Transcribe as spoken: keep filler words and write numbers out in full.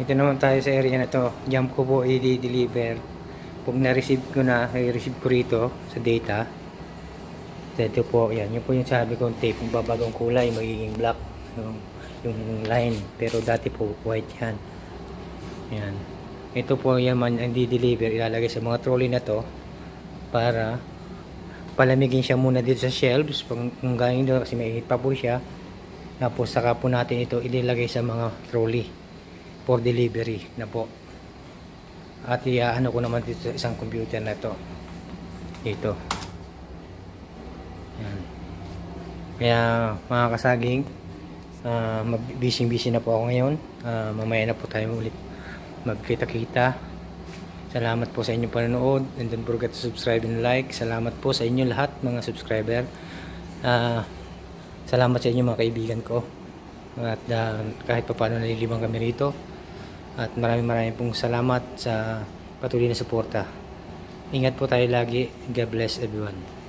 Ito naman tayo sa area na to. Diyan ko po i-deliver. Pag na-receive ko na, i-receive ko rito sa data. Ito po, yan. Yung po yung sabi ko, tape. Kung babagong kulay, magiging black. Yung, yung line. Pero dati po, white yan. Yan. Ito po yan man ang di-deliver. Ilalagay sa mga trolley na to. Para palamigin siya muna dito sa shelves. Pag kung galing doon, kasi may hit pa po siya. Tapos saka po natin ito ilagay sa mga trolley for delivery na po. At iaano ko naman dito sa isang computer na to. Ito. Yan. Kaya mga kasaging, uh, busy-busy na po ako ngayon. Uh, mamaya na po tayo ulit magkita-kita. Salamat po sa inyong panonood. And don't forget to subscribe and like. Salamat po sa inyo lahat mga subscriber. Uh, salamat sa inyo mga kaibigan ko. At uh, kahit pa paano nalilibang kami rito. At maraming maraming pong salamat sa patuloy na suporta. Ingat po tayo lagi. God bless everyone.